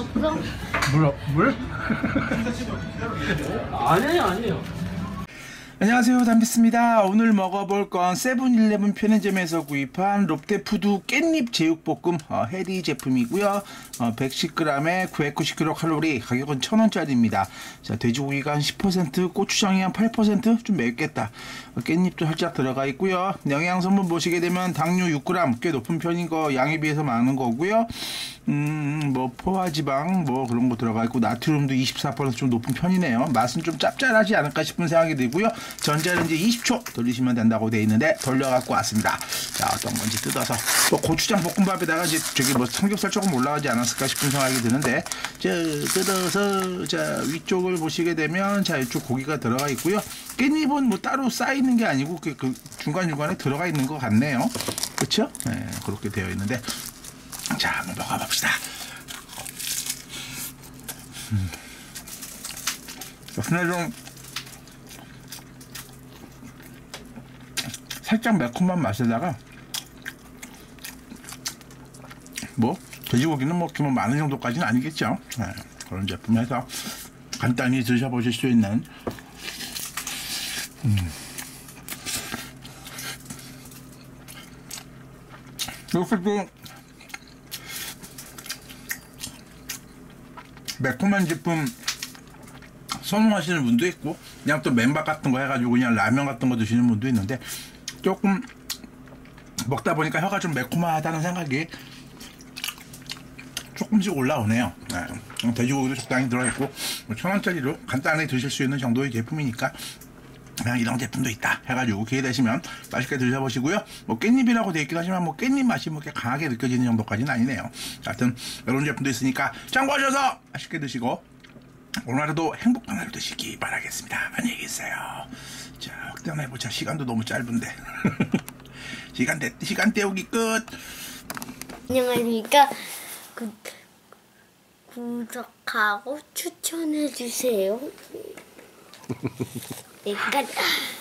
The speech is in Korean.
없어? 물? 아니에요. 안녕하세요, 담비스입니다. 오늘 먹어볼 건 세븐일레븐 편의점에서 구입한 롯데푸드 깻잎 제육볶음 해리 제품이고요. 110g에 990kcal, 가격은 1000원짜리입니다. 자, 돼지고기가 한 10%, 고추장이 한 8%, 좀 맵겠다. 깻잎도 살짝 들어가 있고요. 영양성분 보시게 되면 당류 6g, 꽤 높은 편인 거, 양에 비해서 많은 거고요. 뭐 포화지방 뭐 그런 거 들어가 있고, 나트륨도 24%좀 높은 편이네요. 맛은 좀 짭짤하지 않을까 싶은 생각이 들고요. 전자레인지 20초 돌리시면 된다고 되어 있는데 돌려갖고 왔습니다. 자, 어떤 건지 뜯어서, 또 고추장 볶음밥에다가 이제 저기 뭐 삼겹살 조금 올라가지 않았을까 싶은 생각이 드는데, 자, 뜯어서, 자, 위쪽을 보시게 되면, 자, 이쪽 고기가 들어가 있고요. 깻잎은 뭐 따로 쌓이는 게 아니고 그 중간중간에 들어가 있는 것 같네요. 그쵸? 네, 그렇게 되어 있는데, 자, 한번 먹어봅시다. 근데 좀 살짝 매콤한 맛에다가, 뭐 돼지고기는 뭐 기본 많은 정도까지는 아니겠죠. 네, 그런 제품에서 간단히 드셔보실 수 있는 이렇게 또 매콤한 제품 선호하시는 분도 있고, 그냥 또 맨밥 같은 거 해가지고 그냥 라면 같은 거 드시는 분도 있는데, 조금 먹다 보니까 혀가 좀 매콤하다는 생각이 조금씩 올라오네요. 네. 돼지고기도 적당히 들어있고, 뭐 1000원짜리로 간단하게 드실 수 있는 정도의 제품이니까 그냥 이런 제품도 있다 해가지고 기회 되시면 맛있게 드셔보시고요. 뭐 깻잎이라고 되어 있긴 하지만 뭐 깻잎 맛이 뭐 이렇게 강하게 느껴지는 정도까지는 아니네요. 하여튼 이런 제품도 있으니까 참고하셔서 맛있게 드시고 오늘 하루도 행복한 하루 되시기 바라겠습니다. 안녕히 계세요. 자, 확대나 해보자. 시간도 너무 짧은데. 시간 때우기 끝. 안녕하십니까. 구독하고 추천해주세요. 내가